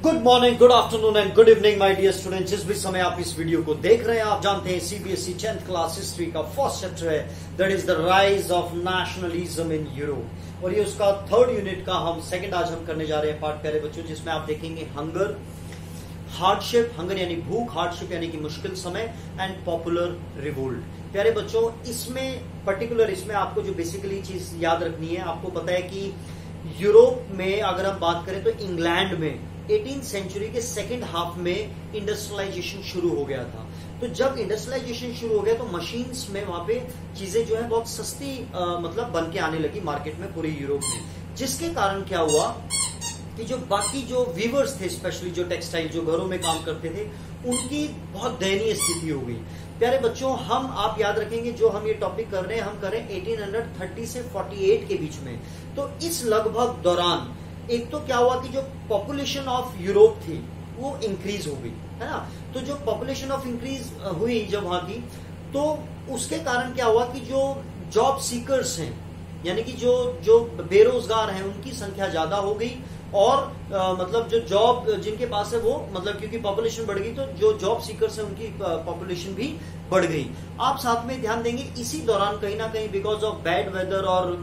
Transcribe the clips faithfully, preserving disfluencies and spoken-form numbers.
Good morning, good afternoon and good evening my dear student. जिस भी समय आप इस वीडियो को देख रहे हैं, आप जानते हैं सीबीएसई टेंथ क्लास हिस्ट्री का फर्स्ट चैप्टर है, that is the rise of nationalism in Europe. और ये उसका थर्ड यूनिट का हम सेकंड आज हम करने जा रहे हैं पार्ट प्यारे बच्चों, जिसमें आप देखेंगे हंगर, हार्डशिप, हंगर यानी भूख, हार्डशिप यानी कि मुश्किल समय, एंड पॉपुलर रिवोल्ट। प्यारे बच्चों, इसमें पर्टिकुलर इसमें आपको जो बेसिकली चीज याद रखनी है, आपको पता है कि यूरोप में अगर हम बात करें तो इंग्लैंड में एटीन सेंचुरी के सेकेंड हाफ में इंडस्ट्रियलाइजेशन शुरू हो गया था। तो जब इंडस्ट्रियलाइजेशन शुरू हो गया तो मशीन्स में वहां पे चीजें जो है बहुत सस्ती आ, मतलब बन के आने लगी मार्केट में पूरे यूरोप में, जिसके कारण क्या हुआ कि जो बाकी जो वीवर्स थे, स्पेशली जो टेक्सटाइल जो घरों में काम करते थे, उनकी बहुत दयनीय स्थिति हो गई। प्यारे बच्चों, हम आप याद रखेंगे जो हम ये टॉपिक कर रहे हैं, हम कर रहे हैं एटीन थर्टी से अड़तालीस के बीच में। तो इस लगभग दौरान एक तो क्या हुआ कि जो पॉपुलेशन ऑफ यूरोप थी वो इंक्रीज हो गई, है ना। तो जो पॉपुलेशन ऑफ इंक्रीज हुई जब वहां की, तो उसके कारण क्या हुआ कि जो जॉब सीकर्स हैं, यानी कि जो जो बेरोजगार हैं, उनकी संख्या ज्यादा हो गई। और आ, मतलब जो जॉब जिनके पास है वो मतलब क्योंकि पॉपुलेशन बढ़ गई, तो जो जॉब सीकर्स हैं उनकी पॉपुलेशन भी बढ़ गई। आप साथ में ध्यान देंगे इसी दौरान कहीं ना कहीं बिकॉज ऑफ बैड वेदर और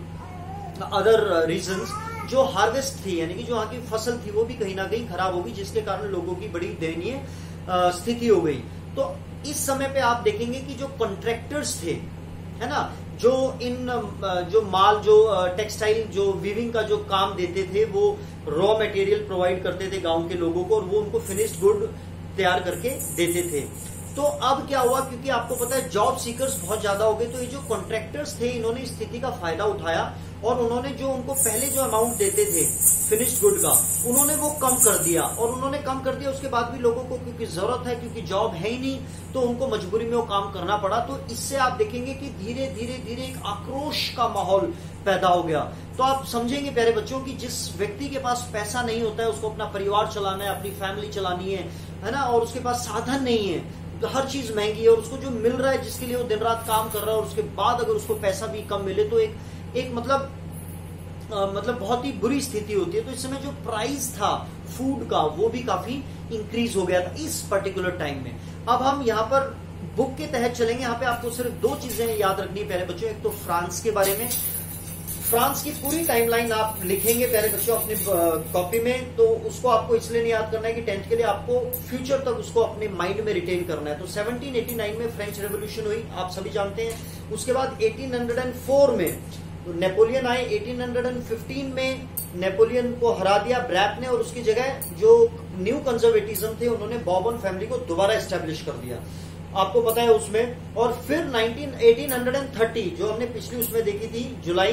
अदर रीजंस जो हार्वेस्ट थी, यानी कि जो वहां की फसल थी, वो भी कहीं ना कहीं खराब होगी, जिसके कारण लोगों की बड़ी दयनीय स्थिति हो गई। तो इस समय पे आप देखेंगे कि जो कॉन्ट्रैक्टर्स थे, है ना, जो इन जो माल जो टेक्सटाइल जो वीविंग का जो काम देते थे, वो रॉ मटेरियल प्रोवाइड करते थे गांव के लोगों को, और वो उनको फिनिश्ड गुड तैयार करके देते थे। तो अब क्या हुआ, क्योंकि आपको पता है जॉब सीकर्स बहुत ज्यादा हो गए, तो ये जो कॉन्ट्रैक्टर्स थे, इन्होंने इस स्थिति का फायदा उठाया और उन्होंने जो उनको पहले जो अमाउंट देते थे फिनिश्ड गुड का, उन्होंने वो कम कर दिया। और उन्होंने कम कर दिया, उसके बाद भी लोगों को क्योंकि जरूरत है, क्योंकि जॉब है ही नहीं, तो उनको मजबूरी में वो काम करना पड़ा। तो इससे आप देखेंगे कि धीरे धीरे धीरे एक आक्रोश का माहौल पैदा हो गया। तो आप समझेंगे प्यारे बच्चों की जिस व्यक्ति के पास पैसा नहीं होता है, उसको अपना परिवार चलाना है, अपनी फैमिली चलानी है, है ना, और उसके पास साधन नहीं है, तो हर चीज महंगी है, और उसको जो मिल रहा है जिसके लिए वो दिन रात काम कर रहा है, और उसके बाद अगर उसको पैसा भी कम मिले तो एक एक मतलब आ, मतलब बहुत ही बुरी स्थिति होती है। तो इस समय जो प्राइस था फूड का, वो भी काफी इंक्रीज हो गया था इस पर्टिकुलर टाइम में। अब हम यहाँ पर बुक के तहत चलेंगे। यहाँ पे आपको सिर्फ दो चीजें याद रखनी है प्यारे बच्चों, एक तो फ्रांस के बारे में। फ्रांस की पूरी टाइमलाइन आप लिखेंगे प्यारे बच्चों अपनी कॉपी में, तो उसको आपको इसलिए नहीं याद करना है कि टेंथ के लिए आपको फ्यूचर तक उसको अपने माइंड में रिटेन करना है। तो सेवनटीन एटी नाइन में फ्रेंच रेवोल्यूशन हुई, आप सभी जानते हैं। उसके बाद एटीन हंड्रेड फोर में नेपोलियन आए, एटीन फिफ्टीन में नेपोलियन को हरा दिया ब्रैप ने, और उसकी जगह जो न्यू कंजर्वेटिज्म थे उन्होंने बॉर्बन फैमिली को दोबारा एस्टेब्लिश कर दिया, आपको पता है उसमें। और फिर नाइनटीन एटीन थर्टी जो हमने पिछली उसमें देखी थी, जुलाई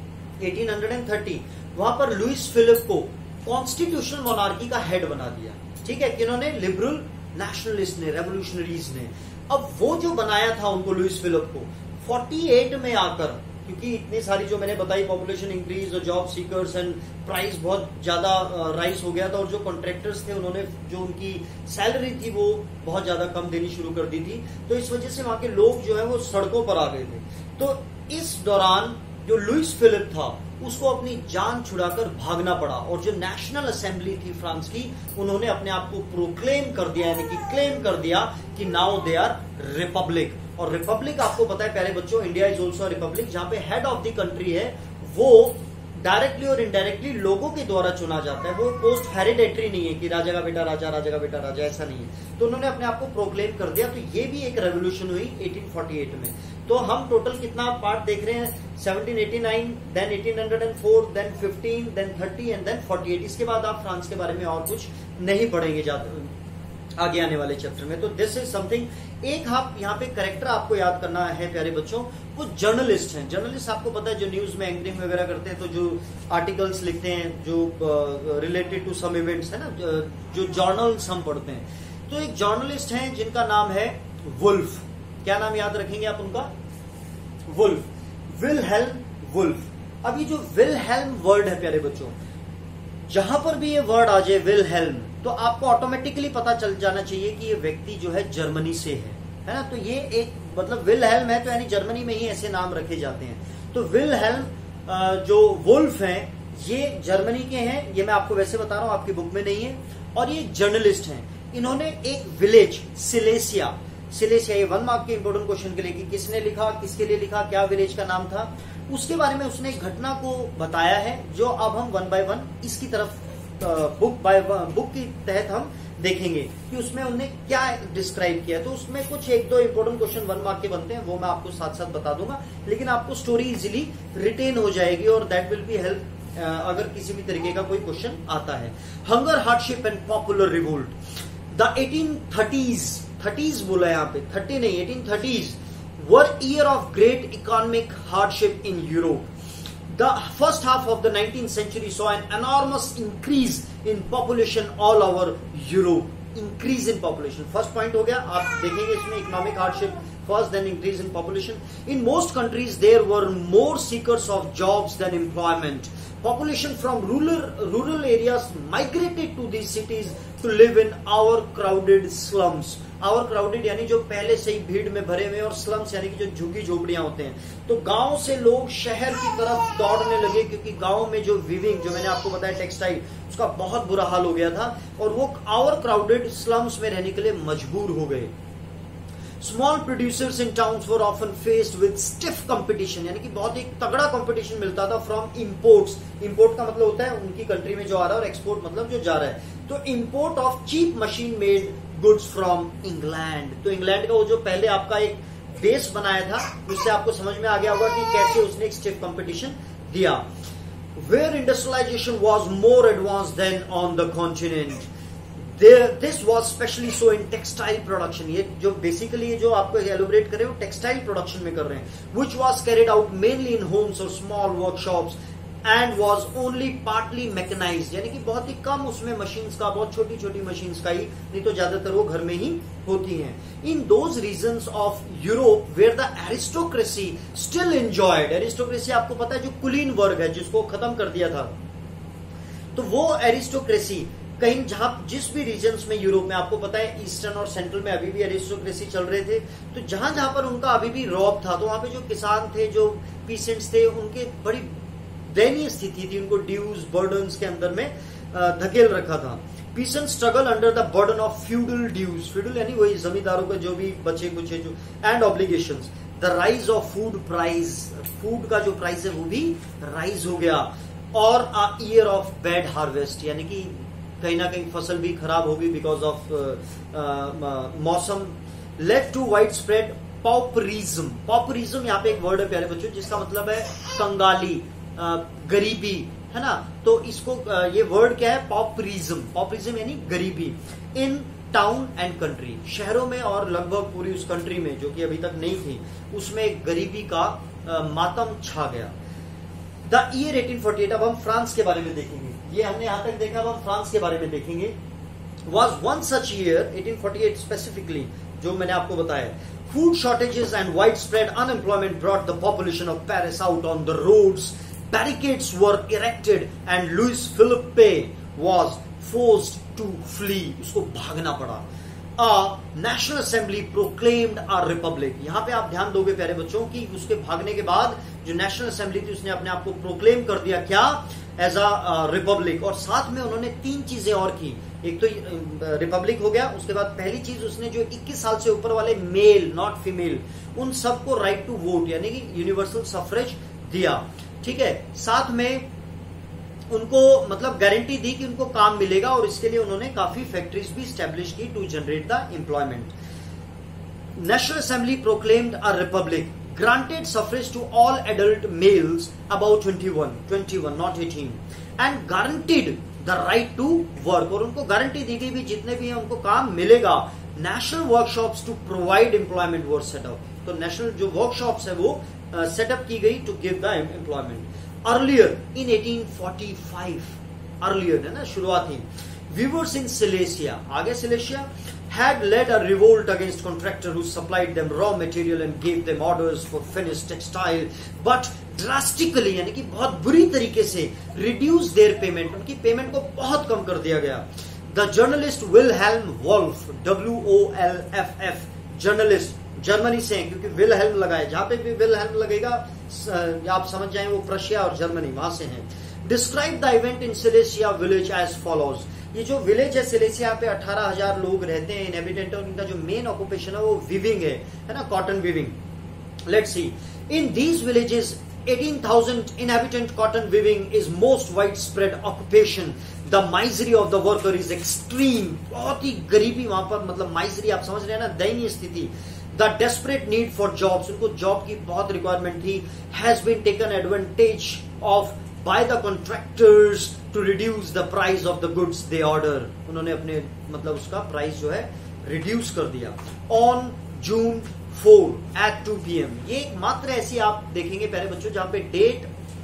एटीन थर्टी, वहां पर लुइस फिलिप को कॉन्स्टिट्यूशनल मोनार्की का हेड बना दिया। ठीक है, किन्होंने लिबरल नेशनलिस्ट ने, रेवोल्यूशनरीज ने। अब वो जो बनाया था उनको लुइस फिलिप को अड़तालीस में आकर, क्योंकि इतनी सारी जो मैंने बताई पॉपुलेशन इंक्रीज और जॉब सीकर्स एंड प्राइस बहुत ज्यादा राइज हो गया था, और जो कॉन्ट्रैक्टर्स थे उन्होंने जो उनकी सैलरी थी वो बहुत ज्यादा कम देनी शुरू कर दी थी। तो इस वजह से वहां के लोग जो है वो सड़कों पर आ गए थे। तो इस दौरान जो लुइस फिलिप था उसको अपनी जान छुड़ाकर भागना पड़ा, और जो नेशनल असेंबली थी फ्रांस की, उन्होंने अपने आप को प्रोक्लेम कर दिया, यानी कि क्लेम कर दिया कि नाउ दे आर रिपब्लिक। और रिपब्लिक आपको पता है प्यारे बच्चों, इंडिया इज ऑल्सो रिपब्लिक, जहां पे हेड ऑफ द कंट्री है वो डायरेक्टली और इनडायरेक्टली लोगों के द्वारा चुना जाता है। वो पोस्ट हेरिडेटरी नहीं है कि राजा का बेटा राजा, राजा का बेटा राजा, ऐसा नहीं है। तो उन्होंने अपने आप को प्रोक्लेम कर दिया। तो ये भी एक रेवोल्यूशन हुई एटीन फोर्टी एट में। तो हम टोटल कितना पार्ट देख रहे हैं, seventeen eighty nine, then eighteen hundred four, then fifteen, then thirty and then forty eight. इसके बाद आप फ्रांस के बारे में और कुछ नहीं पढ़ेंगे जाते आगे आने वाले चैप्टर में। तो दिस इज समथिंग। एक आप यहाँ पे करेक्टर आपको याद करना है प्यारे बच्चों, वो जर्नलिस्ट हैं। जर्नलिस्ट आपको पता है जो न्यूज में एंकरिंग वगैरह करते हैं, तो जो आर्टिकल्स लिखते हैं जो रिलेटेड टू सम इवेंट्स, है ना, जो जर्नल्स हम पढ़ते हैं। तो एक जर्नलिस्ट हैं जिनका नाम है वुल्फ। क्या नाम याद रखेंगे आप उनका? Wolf, Wilhelm Wolf. अब ये जो विलहेल्म वर्ड है प्यारे बच्चों, जहां पर भी ये वर्ड आ जाए विलहेल्म, तो आपको ऑटोमेटिकली पता चल जाना चाहिए कि ये व्यक्ति जो है जर्मनी से है, है ना। तो ये एक मतलब विलहेल्म है, तो यानी जर्मनी में ही ऐसे नाम रखे जाते हैं। तो विलहेल्म जो वुल्फ हैं, ये जर्मनी के हैं, ये मैं आपको वैसे बता रहा हूं, आपकी बुक में नहीं है। और ये जर्नलिस्ट हैं, इन्होंने एक विलेज सिलेसिया सिलेसिया ये वन मार्क के इंपोर्टेंट क्वेश्चन के लिए कि किसने लिखा, किसके लिए लिखा, क्या विलेज का नाम था, उसके बारे में उसने एक घटना को बताया है, जो अब हम वन बाय वन इसकी तरफ बुक बाय बुक के तहत हम देखेंगे कि उसमें उन्होंने क्या डिस्क्राइब किया। तो उसमें कुछ एक दो इंपोर्टेंट क्वेश्चन वन मार्क के बनते हैं, वो मैं आपको साथ साथ बता दूंगा, लेकिन आपको स्टोरी इजीली रिटेन हो जाएगी और दैट विल बी हेल्प अगर किसी भी तरीके का कोई क्वेश्चन आता है। Hunger, hardship and popular revolt. The eighteen thirties, thirties बोला यहाँ पे, थर्टी नहीं, eighteen thirties were year of great economic hardship in Europe. The first half of the nineteenth century saw an enormous increase in population all over Europe. Increase in population. First point हो गया, आप देखेंगे इसमें economic hardship first, then increase in population. In most countries there were more seekers of jobs than employment. Population from rural rural areas migrated to these cities to live in our crowded slums. Our crowded यानी जो पहले से ही भीड़ में भरे हुए, और slums यानी कि जो झुग्गी झोपड़ियां होते हैं। तो गांव से लोग शहर की तरफ दौड़ने लगे, क्योंकि गांव में जो विविंग, जो मैंने आपको बताया टेक्सटाइल, उसका बहुत बुरा हाल हो गया था, और वो आवर क्राउडेड स्लम्स में रहने के लिए मजबूर हो गए। Small producers in towns were often faced with stiff competition, यानी कि बहुत ही तगड़ा कंपटीशन मिलता था फ्रॉम इंपोर्ट्स। इंपोर्ट का मतलब होता है उनकी कंट्री में जो आ रहा है, और एक्सपोर्ट मतलब जो जा रहा है। तो import of cheap machine made goods from England. तो इंग्लैंड का वो जो पहले आपका एक बेस बनाया था, उससे आपको समझ में आ गया होगा कि कैसे उसने एक स्टिफ कंपटीशन दिया। Where industrialisation was more advance than on the continent. This was specially so in textile production. ये जो बेसिकली जो आपको एलोबरेट कर रहे हो टेक्सटाइल प्रोडक्शन में कर रहे हैं, which was carried out mainly in homes और small workshops and was only partly mechanised, यानी कि बहुत ही कम उसमें मशीन्स का, बहुत छोटी छोटी मशीन्स का ही, नहीं तो ज्यादातर वो घर में ही होती हैं। In those regions of Europe where the aristocracy still enjoyed. Aristocracy आपको पता है जो कुलीन वर्ग है, जिसको खत्म कर दिया था, तो वो एरिस्टोक्रेसी कहीं जहां जिस भी रीजन्स में यूरोप में, आपको पता है ईस्टर्न और सेंट्रल में अभी भी एरिस्टोक्रेसी चल रहे थे, तो जहां जहां पर उनका अभी भी रौब था, तो वहां पे जो किसान थे, जो पीसेंट्स थे, उनके बड़ी दयनीय स्थिति थी, उनको ड्यूज बर्डन्स के अंदर में धकेल रखा था। Peasant struggle under the burden of feudal dues, feudal यानी वही जमींदारों के जो भी बचे कुछ जो, and obligations. The rise of food price, food का जो प्राइस है वो भी राइज हो गया। और a year of bad harvest, यानी कि कहीं ना कहीं फसल भी खराब होगी बिकॉज ऑफ मौसम। Led to wide spread pauperism. Pauperism यहाँ पे एक वर्ड है प्यारे बच्चों, जिसका मतलब है कंगाली, गरीबी, है ना। तो इसको ये वर्ड क्या है, पॉपरिज्म। पॉपरिज्म यानी गरीबी इन टाउन एंड कंट्री, शहरों में और लगभग पूरी उस कंट्री में जो कि अभी तक नहीं थी, उसमें एक गरीबी का मातम छा गया। The year eighteen forty eight, अब हम फ्रांस के बारे में देखेंगे। ये हमने यहां तक देखा, अब हम फ्रांस के बारे में देखेंगे। Was one such year eighteen forty eight specifically, जो मैंने आपको बताया। Food shortages and widespread unemployment brought the population of Paris out on the roads. Barricades were erected and Louis Philippe was forced to flee. उसको भागना पड़ा। A National Assembly proclaimed a republic. यहाँ पे आप ध्यान दोगे प्यारे बच्चों कि उसके भागने के बाद जो नेशनल असेंबली थी उसने अपने आप को प्रोक्लेम कर दिया, क्या, एज अ रिपब्लिक। और साथ में उन्होंने तीन चीजें और की। एक तो रिपब्लिक हो गया, उसके बाद पहली चीज उसने जो इक्कीस साल से ऊपर वाले मेल, नॉट फीमेल, उन सबको राइट टू वोट यानी कि यूनिवर्सल सफरेज दिया। ठीक है, साथ में उनको मतलब गारंटी दी कि उनको काम मिलेगा, और इसके लिए उन्होंने काफी फैक्ट्रीज भी स्टैब्लिश की to generate the employment. National assembly proclaimed a republic, granted suffrage to all adult males about twenty-one, twenty-one, not eighteen, and guaranteed the right to work, और उनको गारंटी दी गई भी जितने भी हैं उनको काम मिलेगा। National workshops to provide employment were set up, तो नेशनल जो वर्कशॉप्स है वो सेटअप uh, की गई to give the employment. Earlier in eighteen forty five, earlier है ना, शुरुआती, वीवर्स इन सिलेसिया, आगे Silesia, had led a revolt against contractor who supplied them raw material and gave them orders for finished textile, but drastically यानी कि बहुत बुरी तरीके से reduce their payment, उनकी पेमेंट को बहुत कम कर दिया गया। The journalist Wilhelm Wolff, W O L F F, journalist Germany से हैं, क्योंकि विलहेल्म लगा है, जहां पे भी विलहेल्म लगेगा आप समझ जाएं वो प्रशिया और जर्मनी, वहां से हैं। Describe the event in Silesia village as follows. ये जो विलेज है सिलेसिया पे अठारह हजार लोग रहते हैं इनहेबिटेंट, और इनका जो मेन ऑक्यूपेशन है वो विविंग है, है ना, cotton weaving. Let's see, in these villages eighteen thousand inhabitant cotton weaving is most widespread occupation. The misery of the worker is extreme. बहुत ही गरीबी वहां पर, मतलब misery आप समझ रहे हैं ना, दयनीय स्थिति। The desperate need for jobs, उनको जॉब की बहुत रिक्वायरमेंट थी, has been taken advantage of by the contractors to reduce the price of the goods they order. उन्होंने अपने मतलब उसका प्राइस जो है रिड्यूस कर दिया। On June four at two P M, ये मात्र ऐसी आप देखेंगे प्यारे बच्चों जहां पे डेट,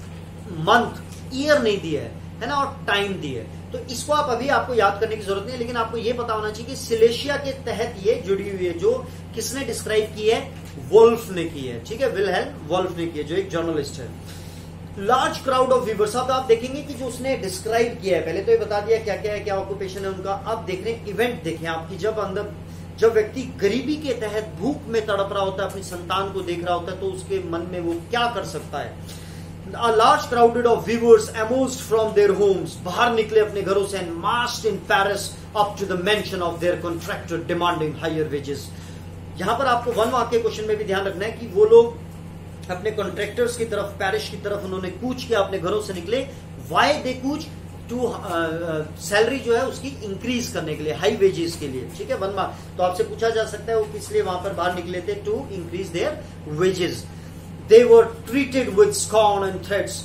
मंथ, ईयर नहीं दिया है, है ना, और टाइम दिया है। तो इसको आप अभी आपको याद करने की जरूरत नहीं है, लेकिन आपको ये पता होना चाहिए कि सिलेशिया के तहत ये जुड़ी हुई है, जो किसने डिस्क्राइब की है, वोल्फ ने की है, ठीक है, विलहेल्म वोल्फ ने की है, जो एक जर्नलिस्ट है। लार्ज क्राउड ऑफ वीवर्स, अब आप देखेंगे कि जो उसने डिस्क्राइब किया है, पहले तो ये बता दिया क्या क्या है, क्या ऑक्यूपेशन है उनका। अब देख रहे हैं इवेंट, देखें आपकी, जब अंदर जब व्यक्ति गरीबी के तहत भूख में तड़प रहा होता है, अपनी संतान को देख रहा होता है, तो उसके मन में वो क्या कर सकता है। A large crowded of weavers emerged from their homes, बाहर निकले अपने घरों से, and marched in Paris up to the mansion of their contractor demanding higher wages. यहां पर आपको वन मार्क के क्वेश्चन में भी ध्यान रखना है कि वो लोग अपने कॉन्ट्रैक्टर्स की तरफ, पेरिस की तरफ उन्होंने कूच किया, अपने घरों से निकले। वाई दे कूच? टू सैलरी जो है उसकी इंक्रीज करने के लिए, हाई वेजेस के लिए, ठीक है, वन मार्क। तो आपसे पूछा जा सकता है वो किस लिए वहां पर बाहर निकले थे, to increase their wages. They were treated with scorn and threats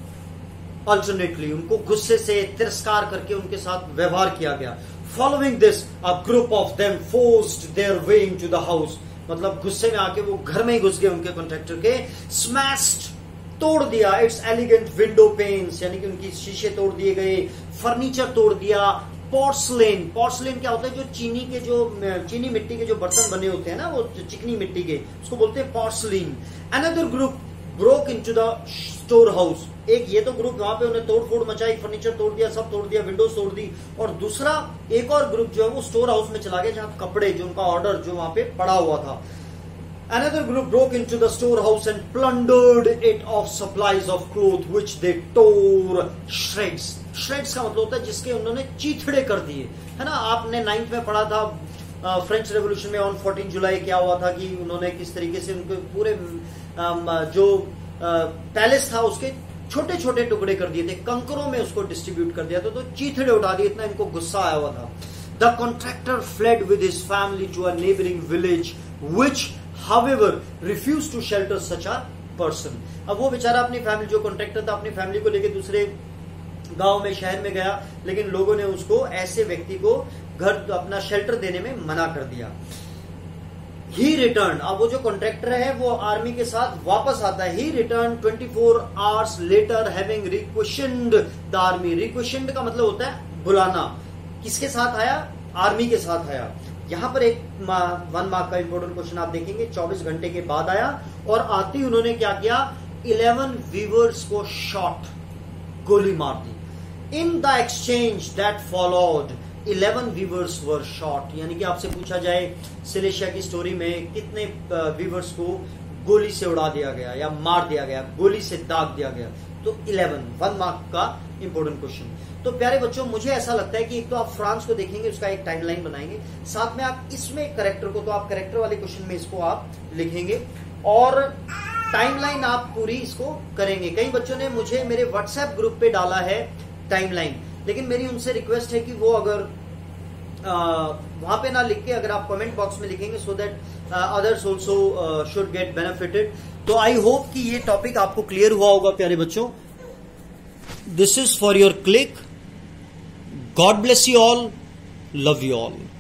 alternately, उनको गुस्से से, तिरस्कार करके उनके साथ व्यवहार किया गया। Following this a group of them forced their way into the house, मतलब गुस्से में आके वो घर में ही घुस गए उनके कॉन्ट्रैक्टर के। स्मैश्ड, तोड़ दिया, इट्स एलिगेंट विंडो पेन्स, यानी कि उनकी शीशे तोड़ दिए गए, फर्नीचर तोड़ दिया। पोर्सलेन, पोर्सलेन क्या होता है, जो चीनी के जो चीनी मिट्टी के जो बर्तन बने होते हैं ना, वो चिकनी मिट्टी के, उसको बोलते हैं porcelain. Another group broke into the store house, एक ये तो ग्रुप वहां पे उन्हें तोड़ फोड़ मचाई, फर्नीचर तोड़ दिया, सब तोड़ दिया, विंडोज तोड़ दी। और दूसरा एक और ग्रुप जो है वो स्टोर हाउस में चला गया, जहां कपड़े, जो उनका ऑर्डर जो वहां पे पड़ा हुआ था। Another group broke into the storehouse and plundered it of supplies of cloth which they tore shreds. Shreds का मतलब होता है जिसके उन्होंने चीथड़े कर दिए, है ना। आपने नाइन्थ में पढ़ा था फ्रेंच रेवोल्यूशन में ऑन फोर्टीन जुलाई क्या हुआ था, कि उन्होंने किस तरीके से उनके पूरे आ, जो पैलेस था उसके छोटे छोटे टुकड़े कर दिए थे, कंकरों में उसको डिस्ट्रीब्यूट कर दिया था, तो चीथड़े उठा दिए, इतना इनको गुस्सा आया हुआ था। The contractor fled with his family to a neighbouring village which however refused to shelter such a person. अब वो बेचारा अपनी फैमिली, जो कॉन्ट्रैक्टर था, अपनी फैमिली को लेकर दूसरे गांव में, शहर में गया, लेकिन लोगों ने उसको, ऐसे व्यक्ति को घर अपना शेल्टर देने में मना कर दिया। ही रिटर्न, अब वो जो कॉन्ट्रैक्टर है वो आर्मी के साथ वापस आता है। He return twenty four hours later having requisitioned the army. Requisitioned का मतलब होता है बुलाना। किसके साथ आया? आर्मी के साथ आया। यहां पर एक वन मार्क का इंपोर्टेंट क्वेश्चन आप देखेंगे, चौबीस घंटे के बाद आया, और आते ही उन्होंने क्या किया, इलेवन वीवर्स को शॉट, गोली मार दी। In the exchange that followed eleven weavers were shot, यानी कि आपसे पूछा जाए सिलेशिया की स्टोरी में कितने वीवर्स को गोली से उड़ा दिया गया या मार दिया गया, गोली से दाग दिया गया, तो इलेवन, वन मार्क का इंपोर्टेंट क्वेश्चन। तो प्यारे बच्चों, मुझे ऐसा लगता है कि एक तो आप फ्रांस को देखेंगे, उसका एक टाइमलाइन बनाएंगे, साथ में आप इसमें करेक्टर को, तो आप करेक्टर वाले क्वेश्चन में इसको आप लिखेंगे और टाइमलाइन आप पूरी इसको करेंगे। कई बच्चों ने मुझे मेरे व्हाट्सएप ग्रुप पे डाला है टाइमलाइन, लेकिन मेरी उनसे रिक्वेस्ट है कि वो अगर वहां पे ना लिख के अगर आप कमेंट बॉक्स में लिखेंगे, so that others also should get benefited. तो आई होप कि ये टॉपिक आपको क्लियर हुआ होगा प्यारे बच्चों। This is for your click. God bless you all, love you all.